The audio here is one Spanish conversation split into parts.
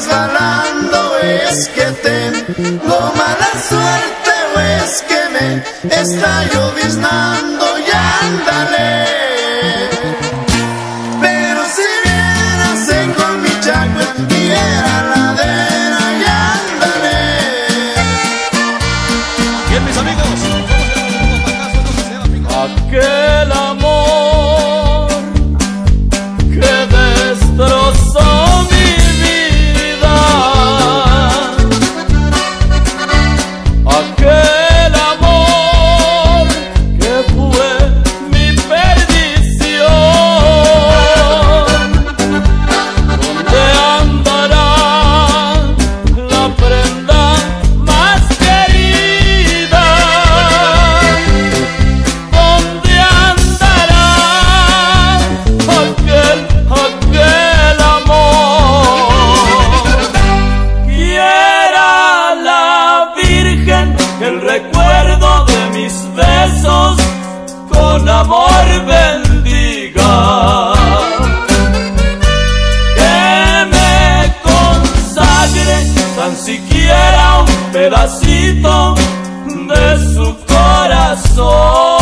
resbalando, es que tengo mala suerte o es que me está lloviznando y ándale. Pero si vieras con mi chacua y era ladera y ándale. Bien, mis amigos, aquel amor que destrozó mi vida, aquel amor que fue mi perdición. ¿Dónde andará la prenda más querida? ¿Dónde andará aquel amor? Quiera la Virgen que el recuerdo de mis besos con amor bendiga, que me consagre tan siquiera un pedacito de su corazón.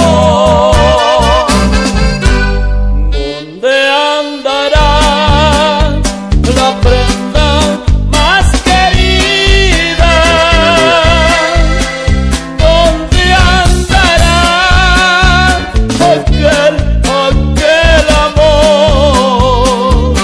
¿Dónde andará la prenda más querida? ¿Dónde andará aquel amor?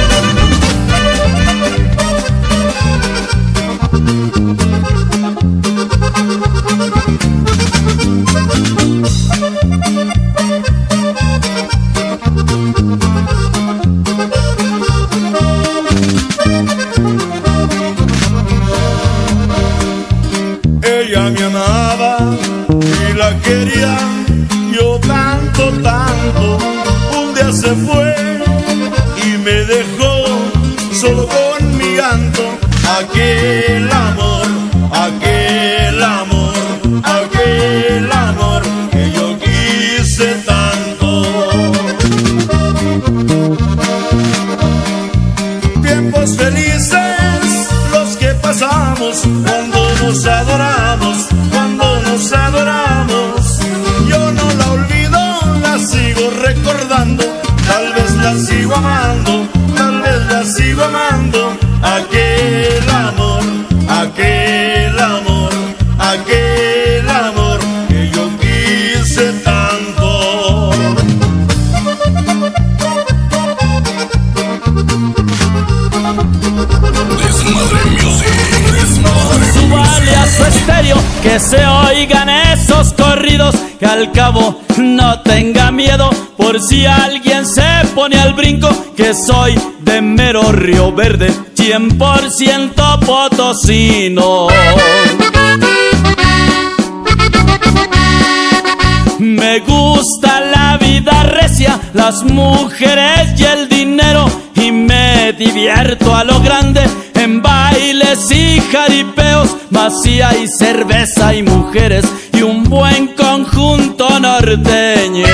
Ella me amaba y la quería yo tanto, tanto. Un día se fue y me dejó solo con mi llanto. Aquel amor, aquel amor, aquel amor que yo quise tanto. Tiempos felices los que pasamos cuando nos adoramos, cuando nos adoramos. Yo no la olvido, la sigo recordando, tal vez la sigo amando, tal vez la sigo amando. Aquel amor, aquel amor, aquel amor que yo quise tanto. Súbale a su estéreo, que se oigan esos corridos, que al cabo no tenga miedo, por si alguien se pone al brinco, que soy de mero Río Verde, 100% potosino. Me gusta la vida recia, las mujeres y el dinero, y me divierto a lo grande en bailes y jaripeos, mas si hay cerveza y mujeres y un buen conjunto norteño.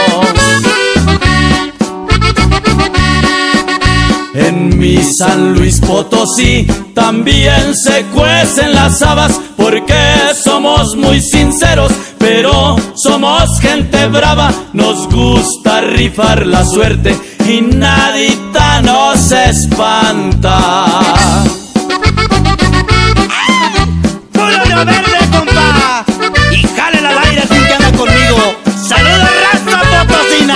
En mi San Luis Potosí también se cuecen las habas, porque somos muy sinceros, pero somos gente brava, nos gusta rifar la suerte y nadita nos espanta. ¡Puro Río Verde, compa! Y jálela al aire sin que anda conmigo. ¡Saludos, raza potosina!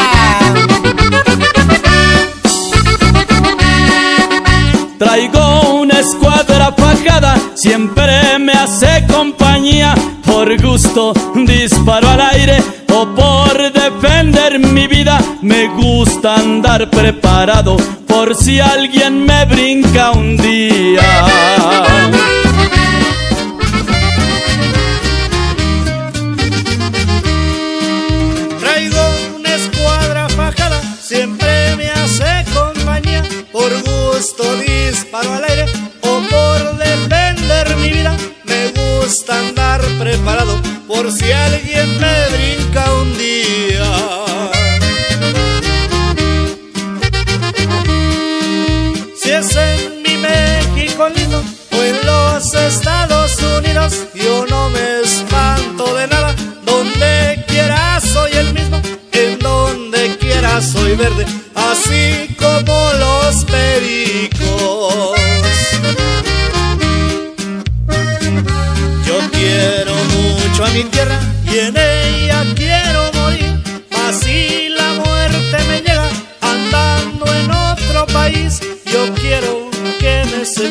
Traigo una escuadra fajada, siempre me hace compañía. Por gusto disparo al aire o por defender mi vida. Me gusta andar preparado por si alguien me brinca un día. Traigo una escuadra fajada, siempre me hace compañía. Por gusto disparo al aire o por defender mi vida. Me gusta andar preparado por si alguien me brinca un día. Si es en mi México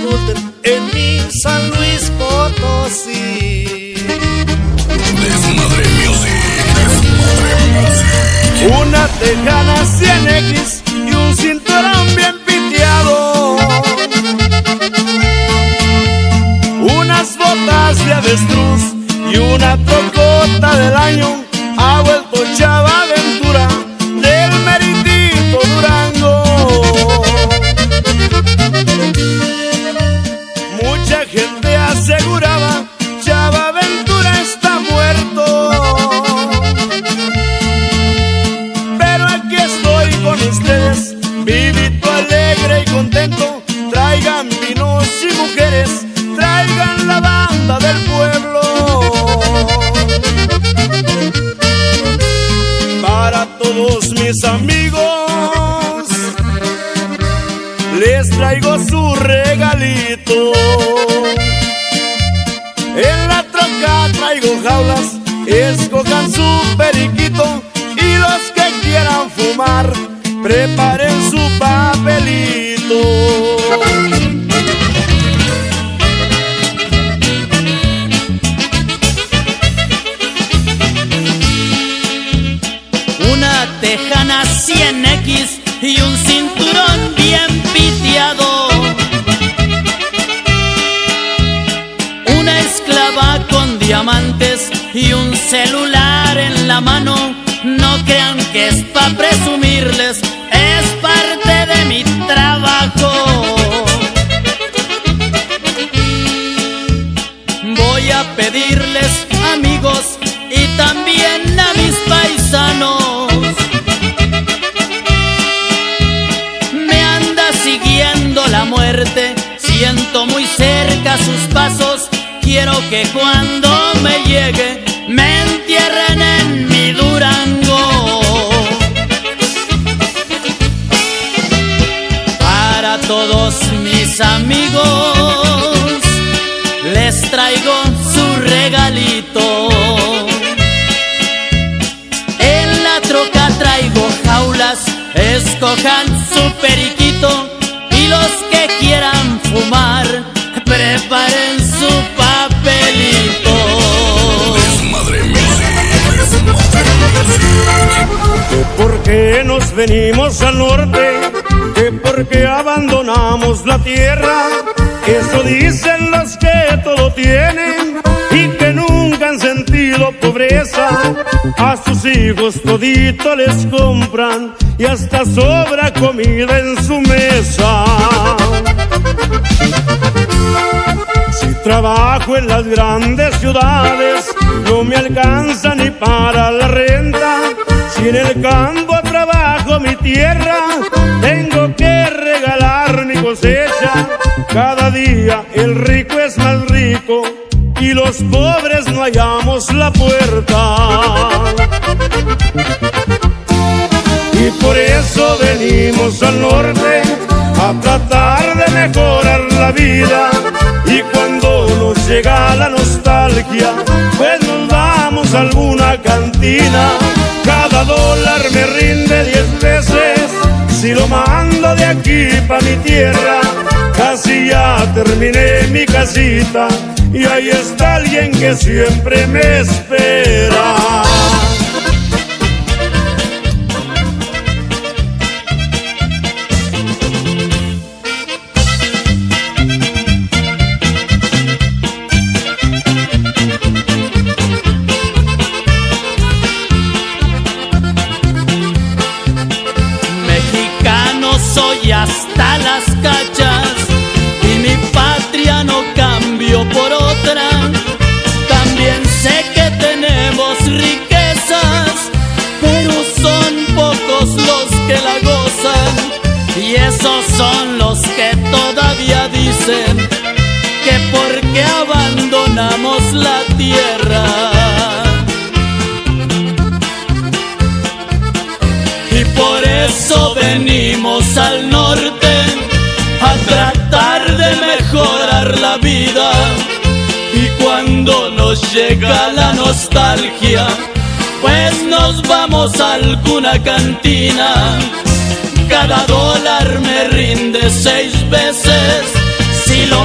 gusten en mi San Luis Potosí. Desmadre Music, Desmadre Music. Una tejana 100X y un cinturón bien piteado, unas botas de avestruz y una trocota del año. Ha vuelto Chava Aventura del meritito Durango. Mucha gente aseguraba Chava Aventura está muerto, pero aquí estoy con ustedes, vivito, alegre y contento. Traigan vinos y mujeres, traigan la banda del pueblo. Para todos mis amigos les traigo su regalito. En la troca traigo jaulas, escojan su periquito, y los que quieran fumar, preparen su papelito. Una tejana 100X y un cinturón bien piteado, una esclava con diamantes y un celular en la mano. No crean que es pa' presumirles, es parte de mi trabajo. Voy a pedirles, amigos, y también a mis paisanos, me anda siguiendo la muerte, siento muy cerca sus pasos. Quiero que cuando me llegue me entierren en mi Durango. Para todos mis amigos les traigo su regalito. En la troca traigo jaulas, escojan su periquito, y los que quieran fumar, preparen su papelito. Desmadre Music, Desmadre Music. Que por qué nos venimos al norte, que por qué abandonamos la tierra. Eso dicen los que todo tienen y que nunca han sentido pobreza. A sus hijos todito les compran y hasta sobra comida en su mesa. Si trabajo en las grandes ciudades, no me alcanza ni para la renta. Si en el campo trabajo mi tierra, tengo que regalar mi cosecha. Cada día el rico es más rico y los pobres no hallamos la puerta. Y por eso venimos al norte a tratar de mejorar la vida. Y cuando nos llega la nostalgia, pues nos vamos a alguna cantina. Cada dólar me rinde 10 veces si lo mando de aquí pa' mi tierra. Casi ya terminé mi casita y ahí está alguien que siempre me espera. Mexicano soy hasta las cachas, y mi patria no cambio por otra. También sé que tenemos riquezas, pero son pocos los que la gozan, y esos son los que todavía dicen que por qué abandonamos la tierra. Y por eso venimos al norte a tratar de mejorar la vida. Y cuando nos llega la nostalgia, pues nos vamos a alguna cantina. Cada dólar me rinde 6 veces si lo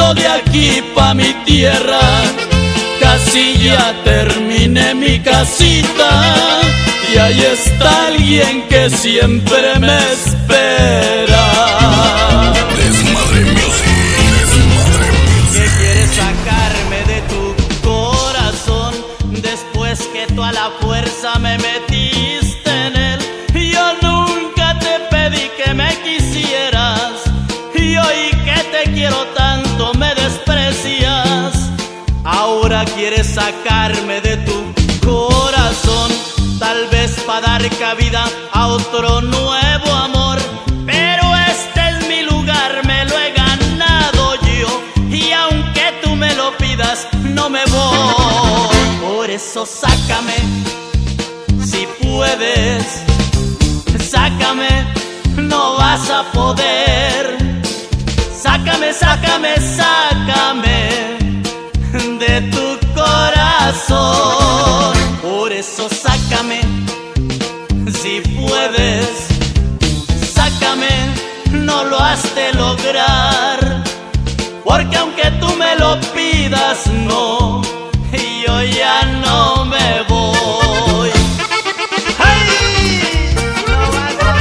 ando de aquí pa' mi tierra, casi ya terminé mi casita y ahí está alguien que siempre me espera. Desmadre Music, Desmadre Music. Que quieres sacarme de tu corazón después que tú a la fuerza me metiste en él. Yo nunca te pedí que me quisieras y hoy que te quiero tanto me desprecias. Ahora quieres sacarme de tu corazón, tal vez para dar cabida a otro nuevo amor. Pero este es mi lugar, me lo he ganado yo, y aunque tú me lo pidas, no me voy. Por eso sácame, si puedes, sácame, no vas a poder. Sácame, sácame, sácame de tu corazón. Por eso sácame, si puedes, sácame, no lo has de lograr, porque aunque tú me lo pidas, no, yo ya no me voy. ¡Ay! No vas a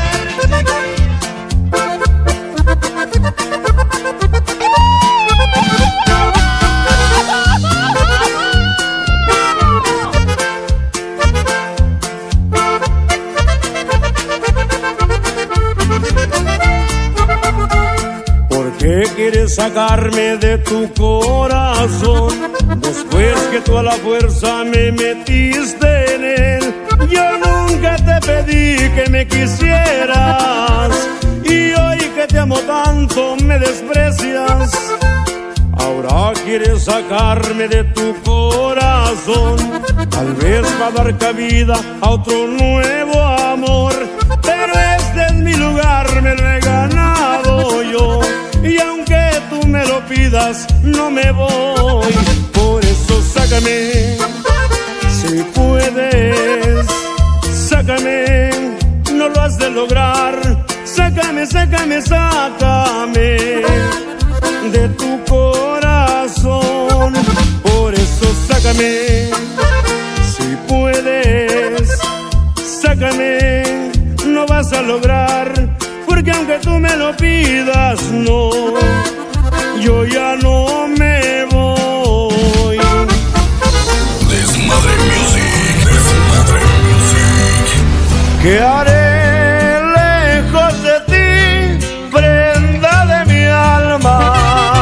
¿Por qué quieres sacarme de tu corazón después que tú a la fuerza me metiste en él? Yo nunca te pedí que me quisieras y hoy que te amo tanto me desprecias. Ahora quieres sacarme de tu corazón, tal vez para dar cabida a otro nuevo amor. Pero este es mi lugar, me lo he ganado yo, y aunque tú me lo pidas, no me voy. Por eso sácame, si puedes, sácame, no lo has de lograr. Sácame, sácame, sácame de tu corazón. Por eso sácame, si puedes, sácame, no vas a lograr, porque aunque tú me lo pidas, no, yo ya no me voy. Desmadre Music, Desmadre Music. ¿Qué haré lejos de ti, prenda de mi alma?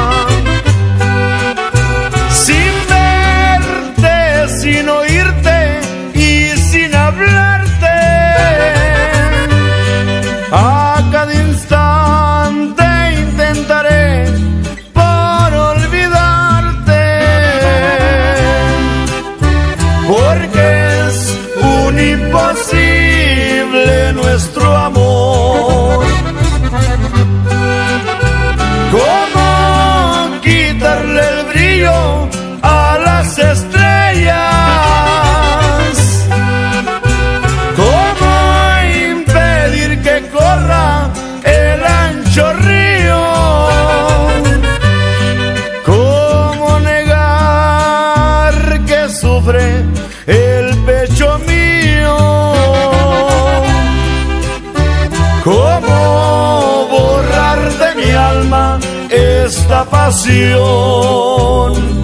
Sin verte, sin oírte y sin hablarte. A cada instante intentaré por olvidarte, porque es un imposible nuestro amor. ¿Cómo quitarle el brillo a las estrellas? ¿Cómo impedir que corra el ancho río? ¿Cómo negar que sufre el pecho mío? ¿Cómo borrar de mi alma esta pasión?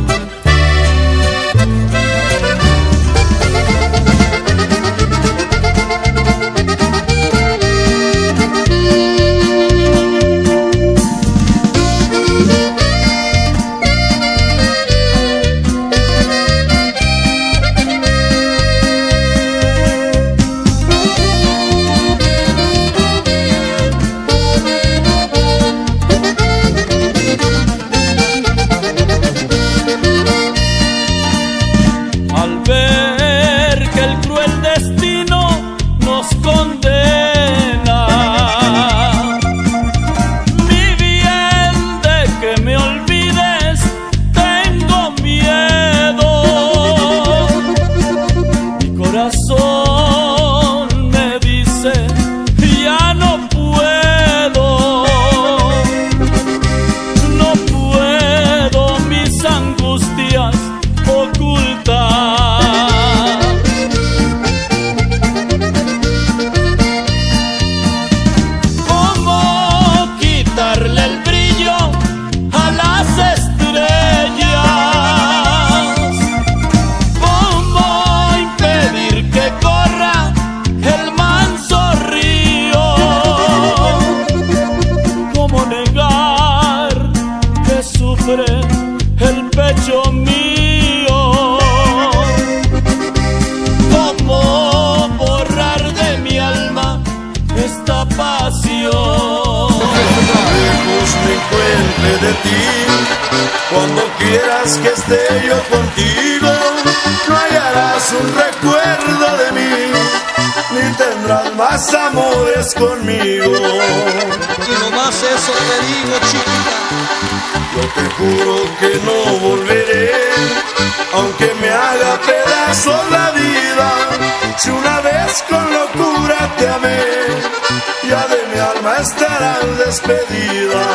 sufre el pecho mío. ¿Cómo borrar de mi alma esta pasión? Lejos me encuentre de ti, cuando quieras que esté yo contigo, no hallarás un recuerdo de mí, ni tendrás más amores conmigo. Y nomás eso te digo, chiquita. Yo te juro que no volveré, aunque me haga pedazos la vida. Si una vez con locura te amé, ya de mi alma estarás despedida.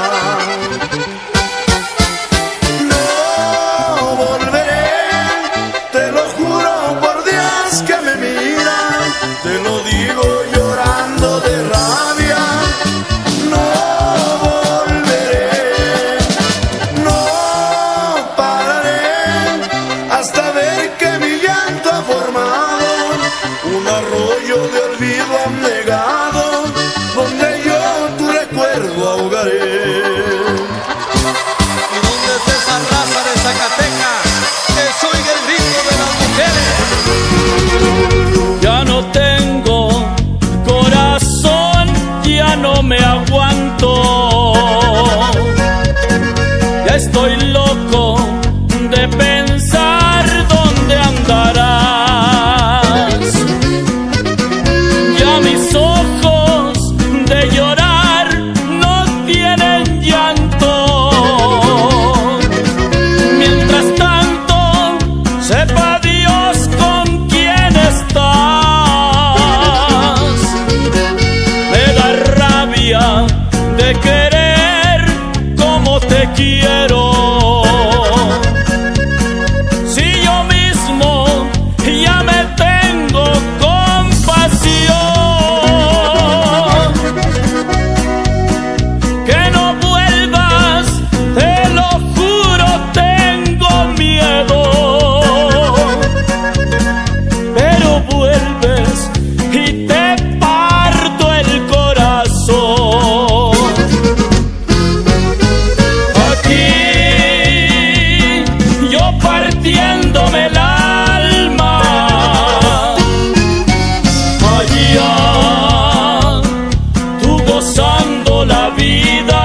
No volveré, te lo juro por Dios que me mira, te lo digo llorando de rabia. No volveré, no pararé hasta ver que mi llanto ha formado un arroyo de olvido abnegado, donde yo tu recuerdo ahogaré. ¿Y dónde está esa raza de Zacatecas que oiga el grito de las mujeres? Ya no tengo corazón, ya no me aguanto. Ya estoy loco de pensar dónde andarás. Ya mis ojos de llorar no tienen llanto. Mientras tanto, sepa Dios con quién estás. Me da rabia de querer como te quiero. Si yo mismo ya me tengo compasión. Que no vuelvas, te lo juro, tengo miedo. Pero vuelves y te parto el corazón. Aquí yo partiéndome el alma, allá tú gozando la vida.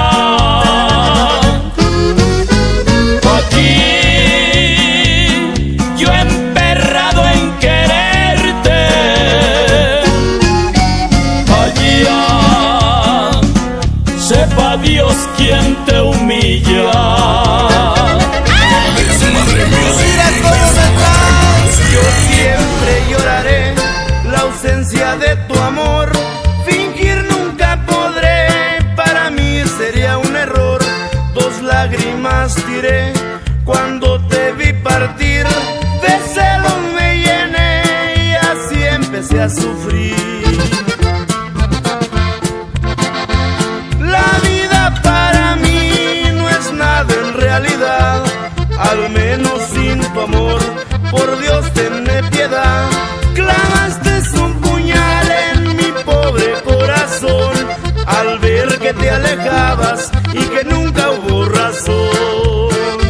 Aquí yo emperrado en quererte, allá sepa Dios quién te humilla. Desmadre Mira Music. cómo me traes. Yo siempre lloraré la ausencia de tu amor. Fingir nunca podré, para mí sería un error. 2 lágrimas tiré cuando te vi partir. De celos me llené y así empecé a sufrir. La vida para mí no es nada en realidad, al menos sin tu amor, por Dios tenme piedad. Clavaste un puñal en mi pobre corazón, al ver que te alejabas y que nunca hubo razón.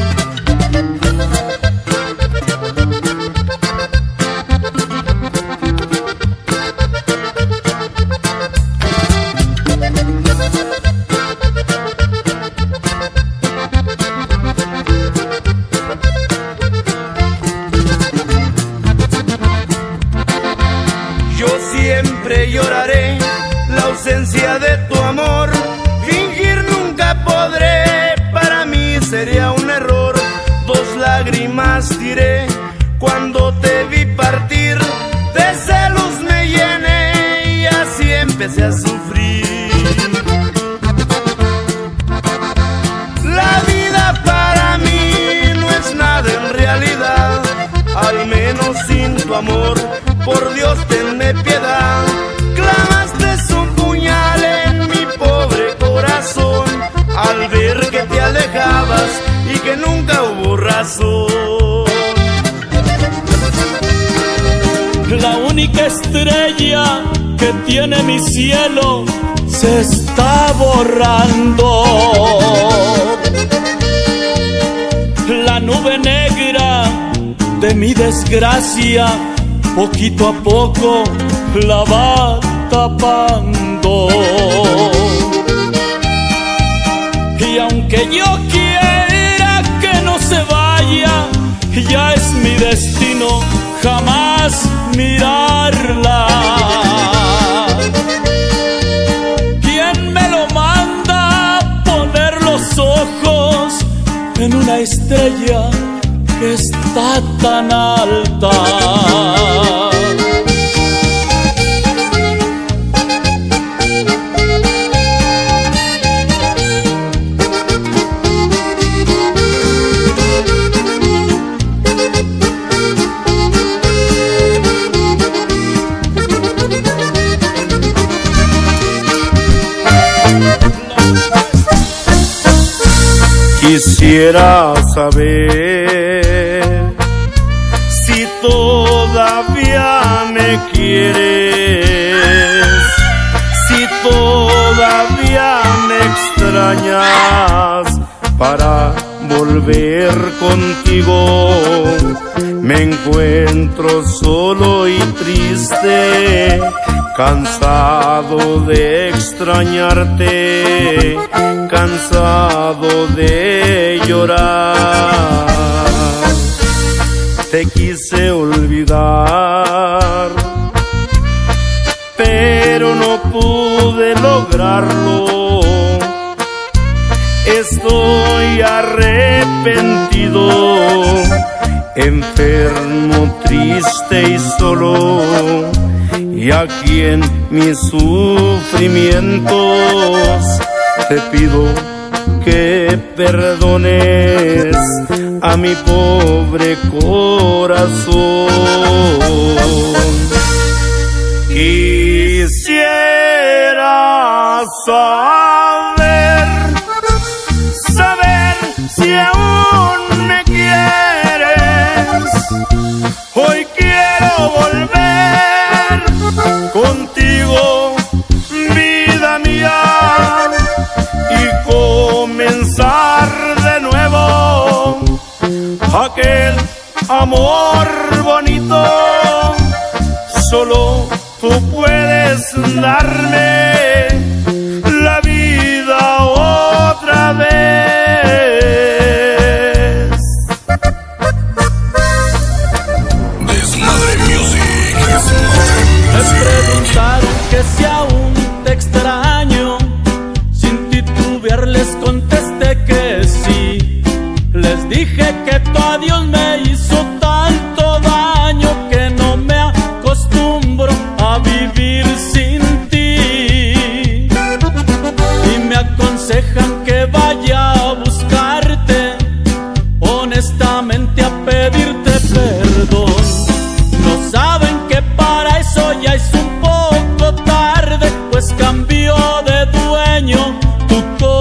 Yo siempre lloraré la ausencia de tu amor. Fingir nunca podré, para mí sería un error. 2 lágrimas tiré cuando te vi partir. De celos me llené y así empecé a sufrir. La vida para mí no es nada en realidad, al menos sin tu amor, por Dios tenme piedad. Clavaste un puñal en mi pobre corazón, al ver que te alejabas y que nunca hubo razón. La única estrella que tiene mi cielo se está borrando. nube negra de mi desgracia poquito a poco la va tapando. Y aunque yo quiera que no se vaya, ya es mi destino jamás mirarla. ¿Quién me lo manda poner los ojos en una estrella que está tan alta? Quisiera saber si todavía me quieres, si todavía me extrañas para volver contigo. Me encuentro solo y triste, cansado de extrañarte, cansado de llorar. Te quise olvidar, pero no pude lograrlo. Estoy arrepentido, enfermo, triste y solo. Y aquí en mis sufrimientos te pido que perdones a mi pobre corazón. Quisiera saber si aún me quieres. Hoy quiero volver contigo, vida mía, y comenzar de nuevo aquel amor bonito. Solo tú puedes darme la vida otra vez. Desmadre Music, Me preguntaron que si aún te extraño, sin titubear les contesté que sí. Les dije que tu adiós me hizo tanto daño que no me acostumbro a vivir sin ti. Y me aconsejan que vaya a buscarte, honestamente a pedirte perdón. No saben que para eso ya es un poco tarde, pues cambió de dueño tu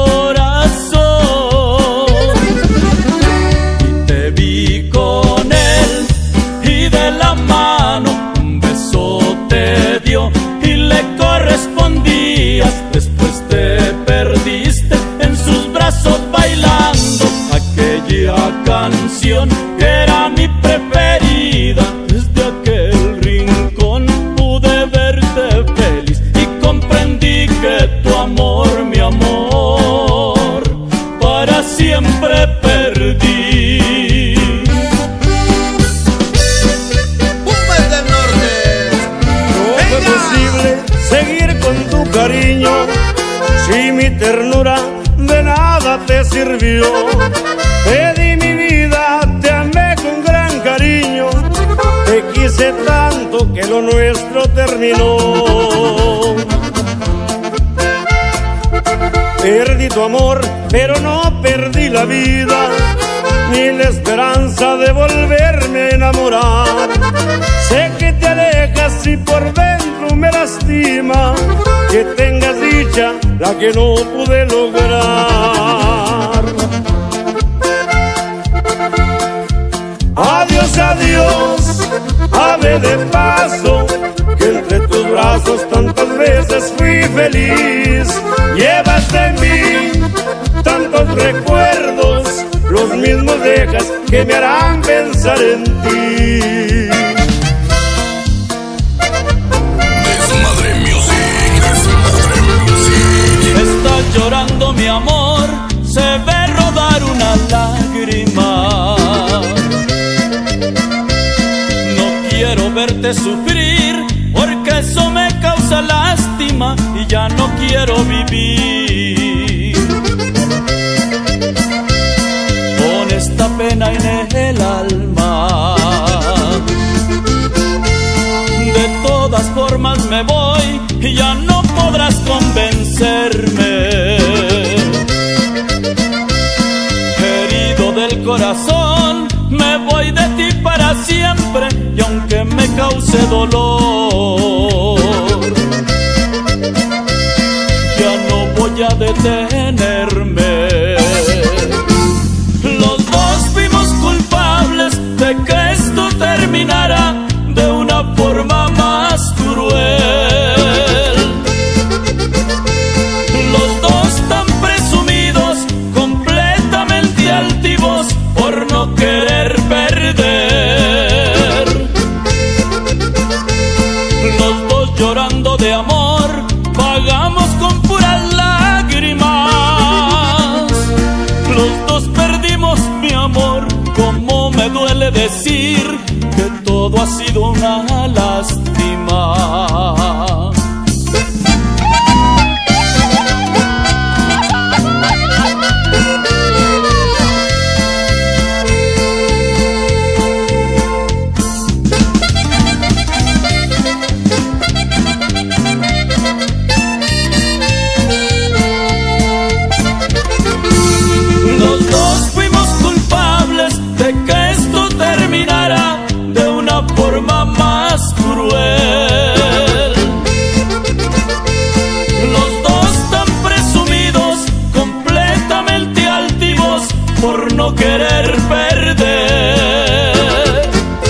corazón. Y te vi con él y de la mano un beso te dio y le correspondías. Después te perdiste en sus brazos bailando aquella canción que era mi preferida. Desde aquel rincón pude verte feliz y comprendí que tu amor, mi amor, para siempre perdí. ¡Pumas del Norte! No fue posible seguir con tu cariño si mi ternura de nada te sirvió. Te di mi vida, te amé con gran cariño, te quise tanto que lo nuestro terminó. Perdí tu amor, pero no perdí la vida, ni la esperanza de volverme a enamorar. Sé que te alejas y por dentro me lastima que tengas dicha la que no pude lograr. Adiós, adiós, ave de paso, que entre tus brazos tantas veces fui feliz. Llevas de mí tantos recuerdos, los los mismos dejas que me harán pensar en ti. Desmadre Music, Desmadre Music. Está llorando mi amor, se ve rodar una lágrima. No quiero verte sufrir, porque eso me causa lástima y ya no quiero vivir con esta pena en el alma. De todas formas me voy y ya no podrás convencerme. Herido del corazón, me voy de ti para siempre, y aunque me cause dolor, ya no voy a detenerme. Los dos fuimos culpables de que esto terminara de una forma más cruel. Los dos tan presumidos, completamente altivos por no querer perder. Los dos llorando de amor, pagamos con puras lágrimas. Los dos perdimos mi amor, como me duele decir que todo ha sido una lástima. Los dos fuimos culpables de que esto terminara de una forma más cruel. Los dos tan presumidos, completamente altivos por no querer perder.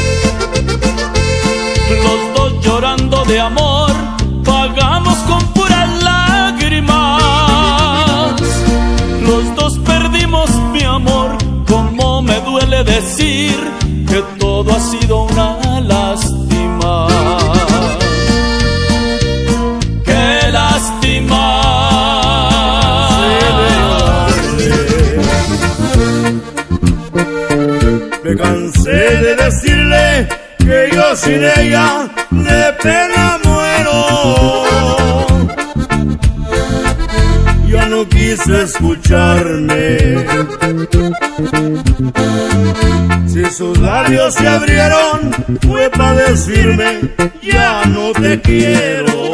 Los dos llorando de amor, pagamos con puras lágrimas. Los dos perdimos mi amor, como me duele decir que todo ha sido una lástima. ¡Qué lástima! Me cansé de decirle que yo sin ella de pena muero. Ya no quiso escucharme. Si sus labios se abrieron, fue para decirme ya no te quiero.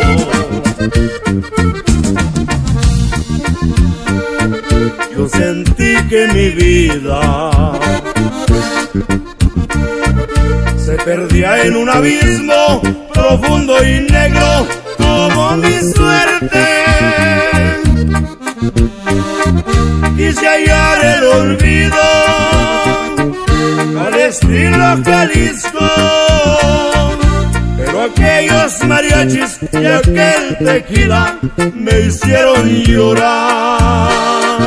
Yo sentí que mi vida se perdía en un abismo profundo y negro como mi suerte. Quise hallar el olvido al estilo Jalisco, pero aquellos mariachis y aquel tequila me hicieron llorar.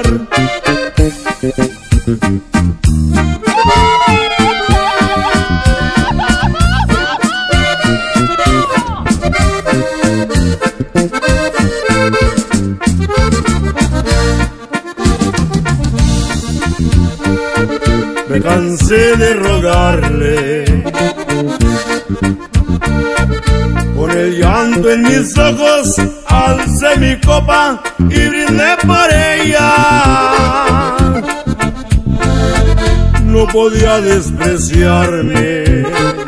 Me cansé de rogarle, con el llanto en mis ojos alcé mi copa y brindé por ella. No podía despreciarme,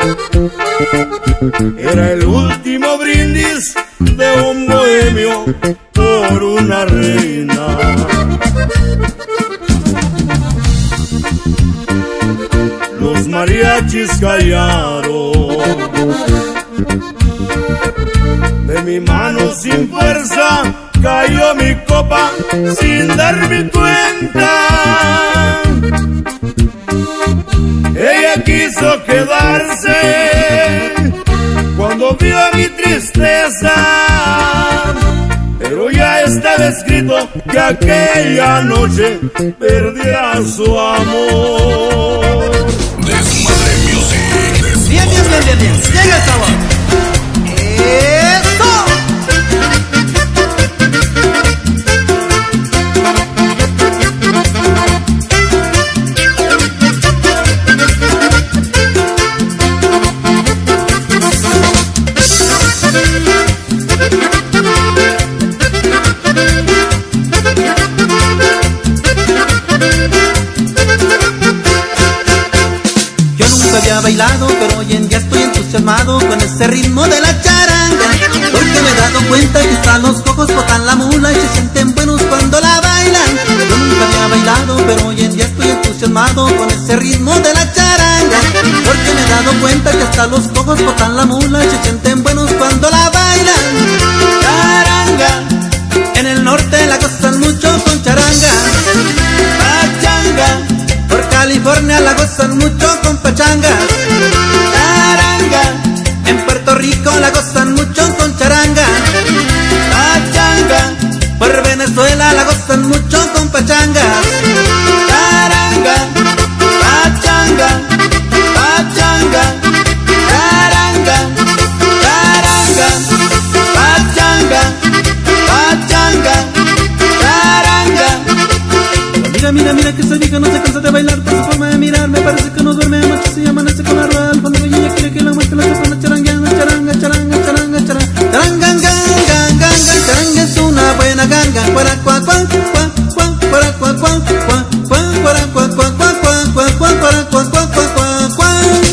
era el último brindis de un bohemio por una reina. Los mariachis callaron, de mi mano sin fuerza cayó mi copa sin darme cuenta. Ella quiso quedarse cuando vio mi tristeza, pero ya estaba escrito que aquella noche perdía su amor. Desmadre Music. Bien, bien, bien, bien, bien. Llega el sabor. ¡Eso! Había bailado, pero hoy en día estoy entusiasmado con ese ritmo de la charanga, porque me he dado cuenta que hasta los cojos botan la mula y se sienten buenos cuando la bailan. Yo nunca había bailado, pero hoy en día estoy entusiasmado con ese ritmo de la charanga, porque me he dado cuenta que hasta los cojos botan la mula y se sienten buenos cuando la bailan. Charanga, en el norte la gozan mucho con charanga. Pachanga, por California la gozan mucho con pachanga. Charanga, en Puerto Rico la gozan mucho con charanga. Pachanga, por Venezuela la gozan mucho con pachanga. Charanga, pachanga, pachanga, charanga, charanga, pachanga, pachanga, charanga. Mira, mira, mira que esa vieja no se cansa de bailar, por su forma de mirar me parece que no duerme de noche, se amanece con la rueda al fondo y ella quiere que la muestre la sopa, charanga, charanga, charanga, charanga, charanga, charanga, ganga, charanga es una buena ganga, cuara, cuá, cuá, cuá, cuá, cuara, cuá, cuá, cuá, cuá, cuara, cuá, cuá, cuá, cuá, cuá, cuá, cuara, cuá, cuá, cuá, cuá, cuá.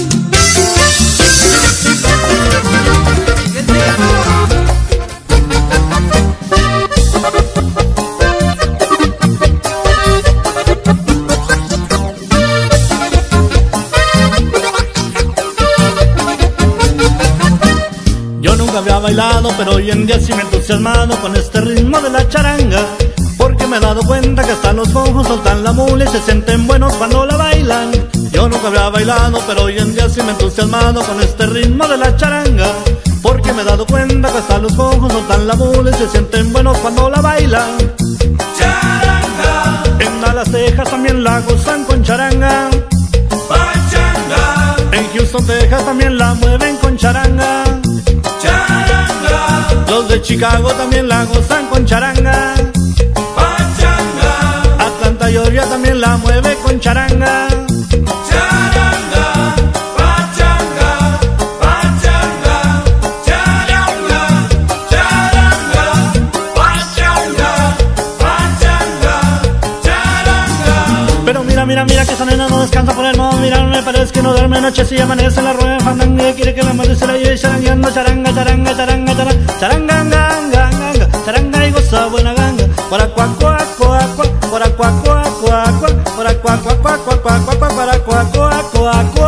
Había bailado, pero hoy en día sí me he entusiasmado con este ritmo de la charanga, porque me he dado cuenta que hasta los cojos soltan la mula y se sienten buenos cuando la bailan. Yo nunca había bailado, pero hoy en día sí me he entusiasmado con este ritmo de la charanga, porque me he dado cuenta que hasta los cojos soltan la mula y se sienten buenos cuando la bailan. Charanga, en Dallas, Texas también la gozan con charanga. Pachanga, en Houston, Texas también la mueven con charanga. Charanga, los de Chicago también la gozan con charanga. Pachanga, Atlanta, Georgia también la mueve con charanga. Charanga, pachanga, pachanga, charanga, charanga, pachanga, pachanga, charanga. Pero mira, mira, mira que esa nena no descansa por el modo mirar, me parece que no duerme noche si amanece en la rueda de fandanga, quiere que la madre se la lleve charangueando, charanga, charanga, charanga, charanga, charanga, ganga, ganga, charanga y goza buena ganga, para cuá, cuá, cuá, cuá, para cuá, cuá, cuá, cuá, para cuá, cuá, cuá, cuá, cuá, cuá, para cuá, cuá, cuá, cuá.